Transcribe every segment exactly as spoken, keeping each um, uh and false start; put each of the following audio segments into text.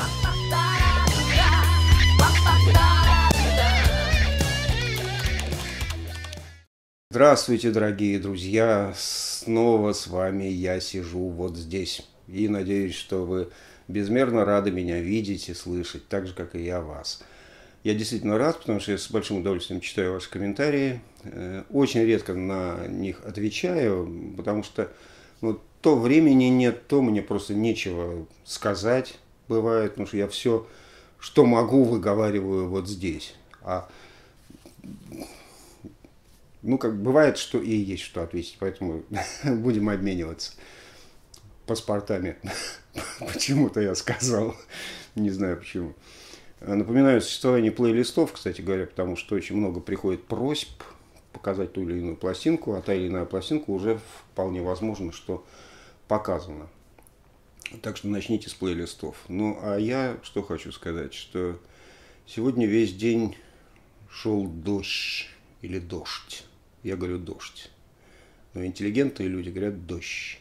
Здравствуйте, дорогие друзья! Снова с вами я сижу вот здесь. И надеюсь, что вы безмерно рады меня видеть и слышать, так же, как и я вас. Я действительно рад, потому что я с большим удовольствием читаю ваши комментарии. Очень редко на них отвечаю, потому что ну, то времени нет, то мне просто нечего сказать бывает, потому что я все, что могу, выговариваю вот здесь. А Ну, как бывает, что и есть что ответить, поэтому будем обмениваться паспортами. Почему-то я сказал, не знаю почему. Напоминаю существование плейлистов, кстати говоря, потому что очень много приходит просьб показать ту или иную пластинку, а та или иная пластинка уже вполне возможно, что показана. Так что начните с плейлистов. Ну, а я что хочу сказать, что сегодня весь день шел дождь или дождь. Я говорю дождь. Но интеллигентные люди говорят дождь.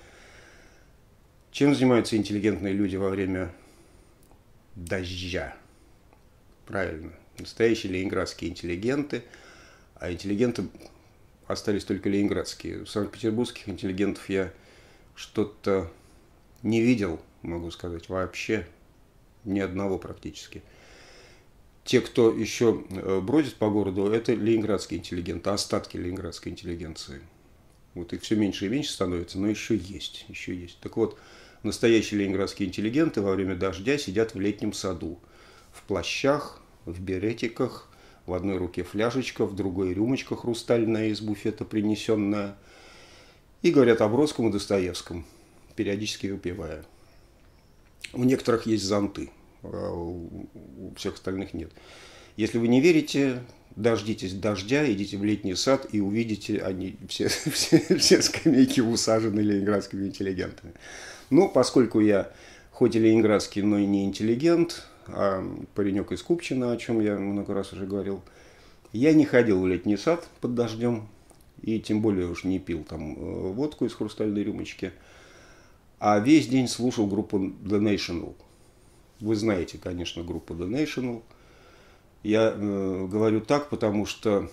Чем занимаются интеллигентные люди во время дождя? Правильно. Настоящие ленинградские интеллигенты. А интеллигенты остались только ленинградские. Санкт-петербургских интеллигентов я что-то не видел, могу сказать, вообще. Ни одного практически. Те, кто еще бродит по городу, это ленинградские интеллигенты, остатки ленинградской интеллигенции. Вот их все меньше и меньше становится, но еще есть, еще есть. Так вот, настоящие ленинградские интеллигенты во время дождя сидят в летнем саду. В плащах, в беретиках, в одной руке фляжечка, в другой рюмочка хрустальная из буфета принесенная. И говорят о Бродском и Достоевском, периодически выпивая. У некоторых есть зонты. У всех остальных нет. Если вы не верите, дождитесь дождя, идите в летний сад и увидите, они все, все, все скамейки усажены ленинградскими интеллигентами. Ну, поскольку я хоть и ленинградский, но и не интеллигент, а паренек из Купчино, о чем я много раз уже говорил, я не ходил в летний сад под дождем, и тем более уж не пил там водку из хрустальной рюмочки, а весь день слушал группу The National. Вы знаете, конечно, группу The National. Я э, говорю так, потому что,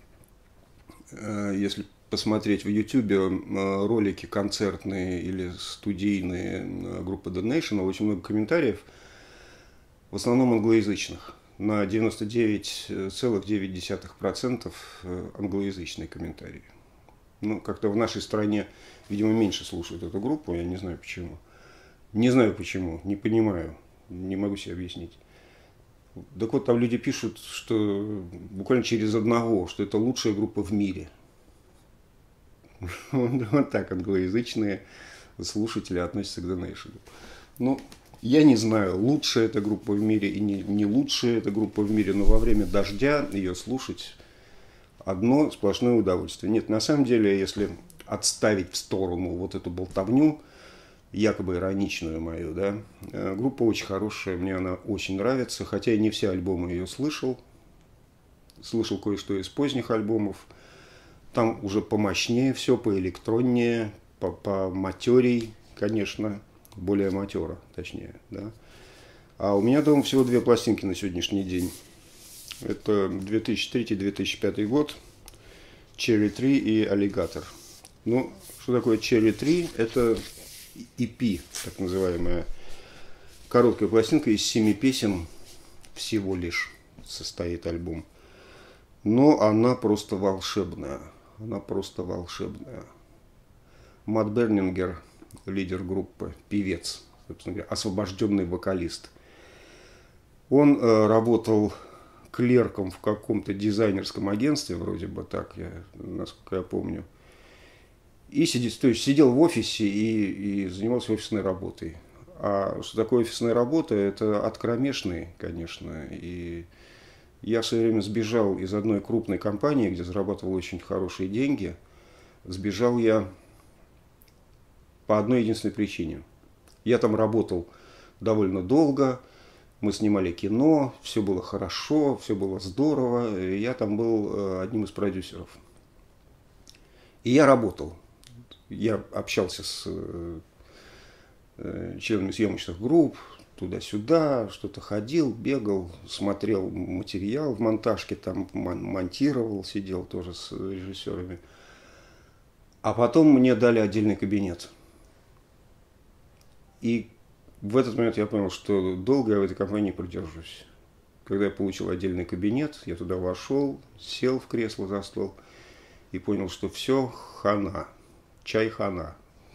э, если посмотреть в YouTube э, ролики концертные или студийные э, группы The National, очень много комментариев, в основном англоязычных. На девяносто девять целых девять десятых процента англоязычные комментарии. Ну, как-то в нашей стране, видимо, меньше слушают эту группу, я не знаю почему. Не знаю почему, не понимаю. Не могу себе объяснить. Так вот, там люди пишут, что буквально через одного, что это лучшая группа в мире. Вот так англоязычные слушатели относятся к The National. Ну, я не знаю, лучшая эта группа в мире и не, не лучшая эта группа в мире, но во время дождя ее слушать одно сплошное удовольствие. Нет, на самом деле, если отставить в сторону вот эту болтовню, якобы ироничную мою, да. Группа очень хорошая, мне она очень нравится, хотя я не все альбомы ее слышал. Слышал кое-что из поздних альбомов. Там уже помощнее все, поэлектроннее, поматерей, конечно, более матера, точнее, да. А у меня дома всего две пластинки на сегодняшний день. Это две тысячи третий — две тысячи пятый год, Черри три и Alligator. Ну, что такое Черри три? Это и пи, так называемая, короткая пластинка из семи песен всего лишь состоит альбом. Но она просто волшебная. Она просто волшебная. Мат Бернингер, лидер группы, певец, собственно говоря, освобожденный вокалист. Он э, работал клерком в каком-то дизайнерском агентстве, вроде бы так, я, насколько я помню. И сидит, то есть сидел в офисе и, и занимался офисной работой. А что такое офисная работа? Это ад кромешный, конечно. И я в свое время сбежал из одной крупной компании, где зарабатывал очень хорошие деньги. Сбежал я по одной единственной причине. Я там работал довольно долго, мы снимали кино, все было хорошо, все было здорово. И я там был одним из продюсеров. И я работал. Я общался с членами съемочных групп, туда-сюда, что-то ходил, бегал, смотрел материал в монтажке, там монтировал, сидел тоже с режиссерами. А потом мне дали отдельный кабинет. И в этот момент я понял, что долго я в этой компании не продержусь. Когда я получил отдельный кабинет, я туда вошел, сел в кресло за стол и понял, что все хана, чай хана.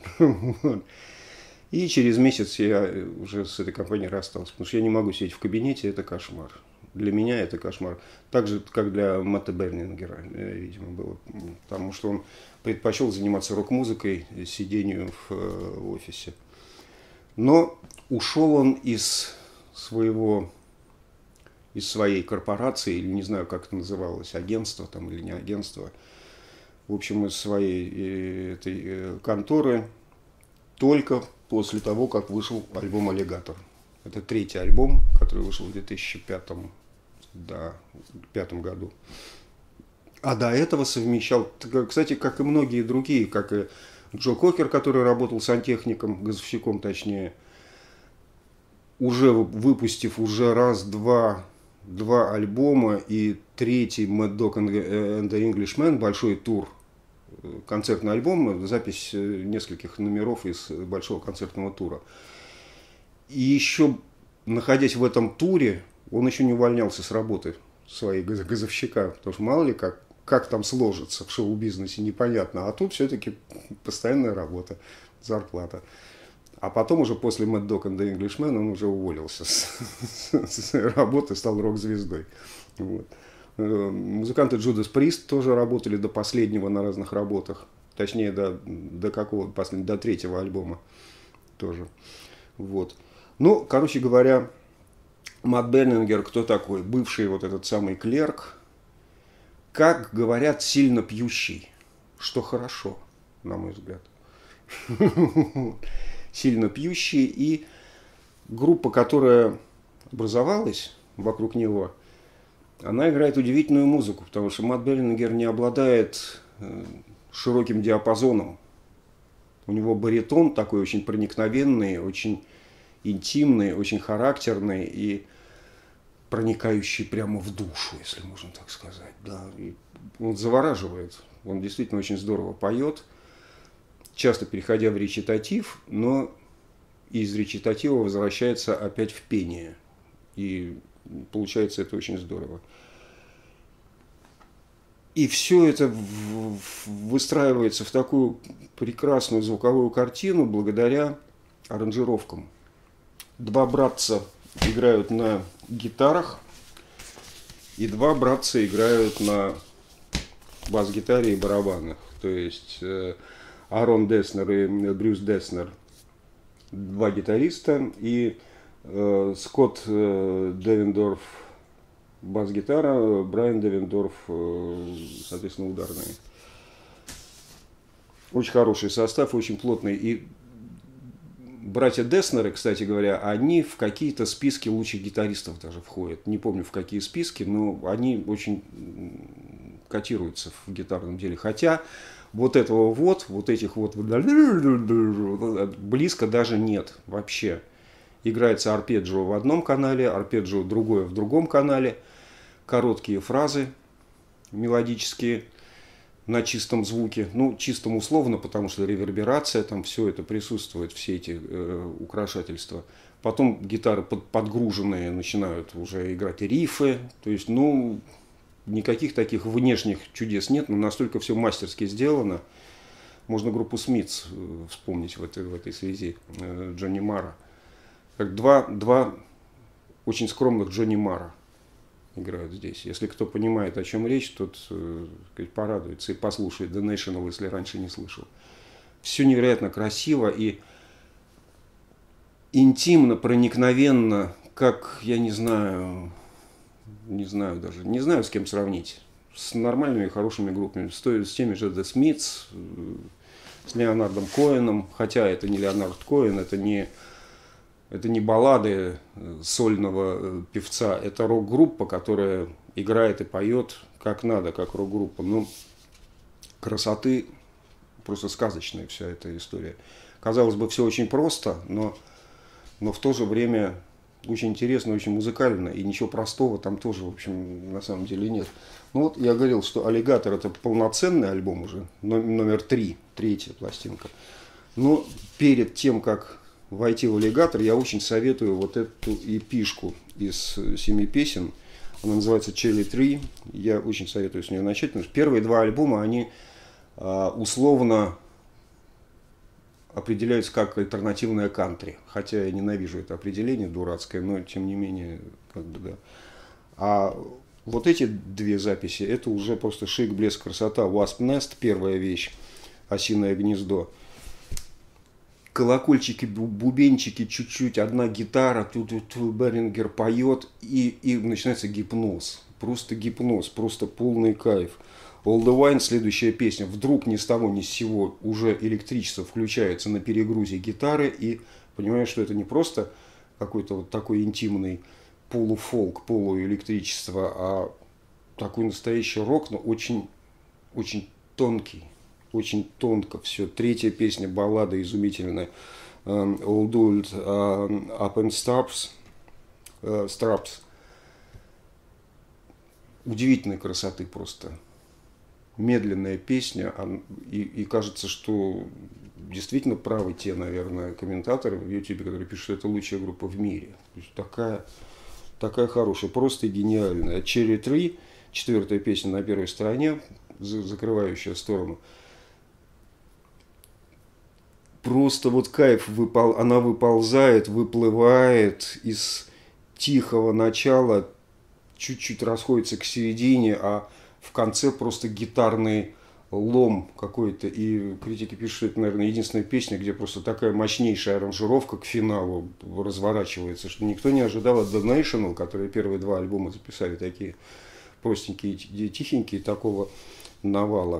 И через месяц я уже с этой компанией расстался, потому что я не могу сидеть в кабинете, это кошмар. Для меня это кошмар. Так же, как для Мэтта Бернингера, видимо, было. Потому что он предпочел заниматься рок-музыкой, сидению в офисе. Но ушел он из своего, из своей корпорации, или не знаю, как это называлось, агентство там или не агентство, в общем, из своей этой конторы, только после того, как вышел альбом «Аллигатор». Это третий альбом, который вышел в две тысячи пятом, да, пятом году. А до этого совмещал, кстати, как и многие другие, как и Джо Кокер, который работал сантехником, газовщиком точнее, уже выпустив уже раз, два, два альбома и третий Mad Dog and the Englishman, большой тур, концертный альбом, запись нескольких номеров из большого концертного тура. И еще, находясь в этом туре, он еще не увольнялся с работы своей газовщика, потому что мало ли как, как там сложится в шоу-бизнесе, непонятно. А тут все-таки постоянная работа, зарплата. А потом уже после Mad Dog and the Englishman он уже уволился с, с, с работы, стал рок-звездой. Вот. Музыканты Judas Priest тоже работали до последнего на разных работах. Точнее, до, до какого последнего, до третьего альбома тоже. Вот. Ну, короче говоря, Мэтт Бернингер кто такой? Бывший вот этот самый клерк. Как говорят, сильно пьющий. Что хорошо, на мой взгляд. Сильно пьющий. И группа, которая образовалась вокруг него, она играет удивительную музыку, потому что Мэтт Бернингер не обладает широким диапазоном. У него баритон такой очень проникновенный, очень интимный, очень характерный и проникающий прямо в душу, если можно так сказать. Да, и он завораживает, он действительно очень здорово поет, часто переходя в речитатив, но из речитатива возвращается опять в пение. И получается это очень здорово. И все это выстраивается в такую прекрасную звуковую картину благодаря аранжировкам. Два братца играют на гитарах, и два братца играют на бас-гитаре и барабанах. То есть Аарон Деснер и Брюс Деснер, два гитариста, и Скотт Девендорф бас-гитара, Брайан Девендорф, соответственно, ударные. Очень хороший состав, очень плотный. И братья Деснеры, кстати говоря, они в какие-то списки лучших гитаристов даже входят. Не помню в какие списки, но они очень котируются в гитарном деле. Хотя вот этого вот, вот этих вот близко даже нет вообще. Играется арпеджио в одном канале, арпеджио другое в другом канале. Короткие фразы мелодические на чистом звуке. Ну, чистом условно, потому что реверберация, там все это присутствует, все эти э, украшательства. Потом гитары под, подгруженные начинают уже играть рифы. То есть, ну, никаких таких внешних чудес нет, но настолько все мастерски сделано. Можно группу Смитс вспомнить в этой, в этой связи, э, Джонни Марра. Как два, два очень скромных Джонни Марра играют здесь. Если кто понимает, о чем речь, тот э, порадуется и послушает The National, если раньше не слышал. Все невероятно красиво и интимно, проникновенно, как, я не знаю, не знаю даже, не знаю, с кем сравнить. С нормальными, хорошими группами. С, той, с теми же The Smiths, с Леонардом Коэном. Хотя это не Леонард Коэн, это не... Это не баллады сольного певца, это рок-группа, которая играет и поет как надо, как рок-группа. Ну, красоты, просто сказочная вся эта история. Казалось бы, все очень просто, но, но в то же время очень интересно, очень музыкально, и ничего простого там тоже, в общем, на самом деле нет. Ну вот я говорил, что «Аллигатор» — это полноценный альбом уже, номер три, третья пластинка. Но перед тем, как войти в «Аллигатор», я очень советую вот эту эпишку из семи песен. Она называется «Cherry Tree». Я очень советую с нее начать, потому что первые два альбома, они а, условно определяются как альтернативное кантри. Хотя я ненавижу это определение дурацкое, но тем не менее, как бы, да. А вот эти две записи, это уже просто шик, блеск, красота. Wasp Nest, первая вещь, «Осиное гнездо». Колокольчики, бубенчики, чуть-чуть, одна гитара, тут Бернингер поет, и, и начинается гипноз. Просто гипноз, просто полный кайф. All the Wine, следующая песня. Вдруг ни с того ни с сего уже электричество включается на перегрузе гитары, и понимаешь, что это не просто какой-то вот такой интимный полуфолк, полуэлектричество, а такой настоящий рок, но очень, очень тонкий. Очень тонко все. Третья песня, баллада изумительная. Old Old uh, Up and Straps. Uh, Straps. Удивительной красоты просто. Медленная песня. И, и кажется, что действительно правы те, наверное, комментаторы в Ютубе, которые пишут, что это лучшая группа в мире. То есть такая, такая хорошая, просто гениальная. Cherry Tree, четвертая песня на первой стороне, закрывающая сторону. Просто вот кайф, выпол... она выползает, выплывает из тихого начала, чуть-чуть расходится к середине, а в конце просто гитарный лом какой-то. И критики пишут, что это, наверное, единственная песня, где просто такая мощнейшая аранжировка к финалу разворачивается, что никто не ожидал от The National, которые первые два альбома записали, такие простенькие, тихенькие, такого навала.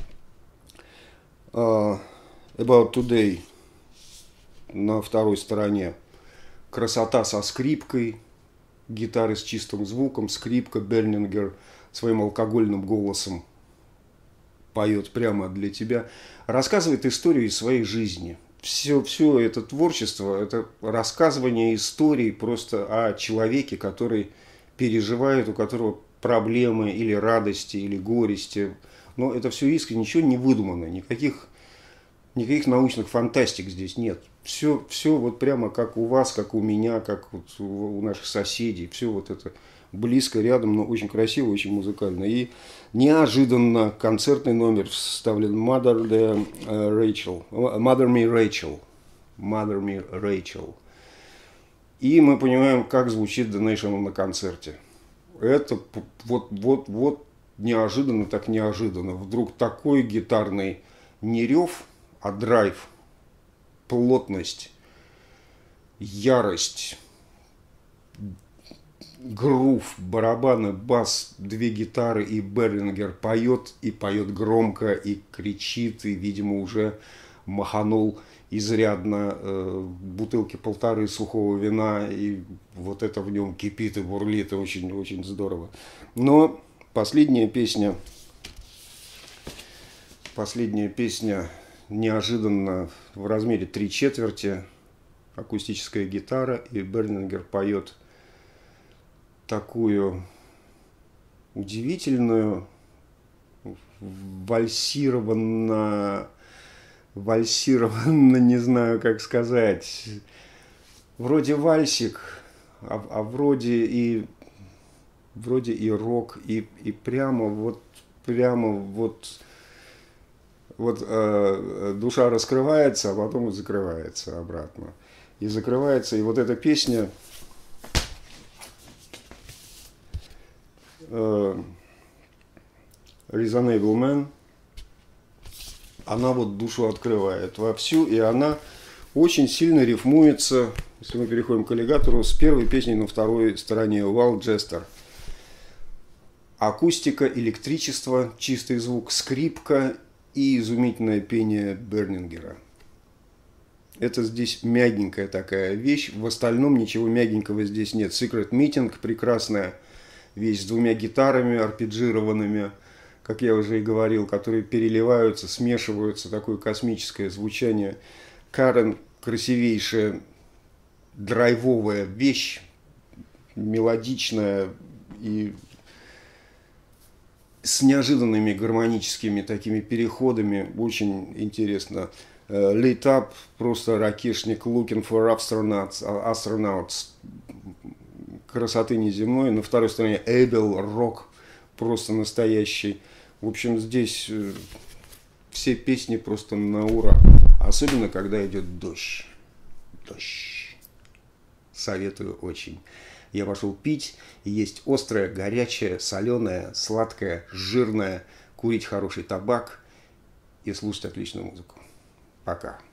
About Today на второй стороне. Красота со скрипкой, гитары с чистым звуком, скрипка, Бернингер своим алкогольным голосом поет прямо для тебя. Рассказывает историю из своей жизни. Все, все это творчество, это рассказывание истории просто о человеке, который переживает, у которого проблемы или радости, или горести. Но это все искренне, ничего не выдумано, никаких... Никаких научных фантастик здесь нет. Все, все вот прямо как у вас, как у меня, как вот у наших соседей. Все вот это близко, рядом, но очень красиво, очень музыкально. И неожиданно концертный номер вставлен Mother the Rachel. Mother Me Rachel. Mother Me Rachel. И мы понимаем, как звучит The National на концерте. Это вот, вот, вот неожиданно, так неожиданно. Вдруг такой гитарный не рев, а драйв, плотность, ярость, грув, барабаны, бас, две гитары, и Бернингер поет, и поет громко, и кричит, и, видимо, уже маханул изрядно э, бутылки полторы сухого вина, и вот это в нем кипит и бурлит, и очень-очень здорово. Но последняя песня, последняя песня неожиданно в размере три четверти, акустическая гитара, и Бернингер поет такую удивительную, вальсированно, вальсированно, не знаю, как сказать, вроде вальсик, а, а вроде и вроде и рок, и, и прямо вот, прямо вот, вот э, душа раскрывается, а потом и закрывается обратно. И закрывается, и вот эта песня э, Reasonable Man, она вот душу открывает вовсю, и она очень сильно рифмуется, если мы переходим к аллигатору, с первой песней на второй стороне Wild Jester. Акустика, электричество, чистый звук, скрипка и изумительное пение Бернингера. Это здесь мягенькая такая вещь, в остальном ничего мягенького здесь нет. Secret Meeting, прекрасная вещь с двумя гитарами арпеджированными, как я уже и говорил, которые переливаются, смешиваются, такое космическое звучание. Карен, красивейшая драйвовая вещь, мелодичная и с неожиданными гармоническими такими переходами. Очень интересно. Lit Up, просто ракешник, Looking for Astronauts, Astronauts, красоты неземной. На второй стороне Abel, рок, просто настоящий. В общем, здесь все песни просто на ура. Особенно, когда идет дождь. Дождь. Советую очень. Я пошел пить и есть острое, горячее, соленое, сладкое, жирное, курить хороший табак и слушать отличную музыку. Пока.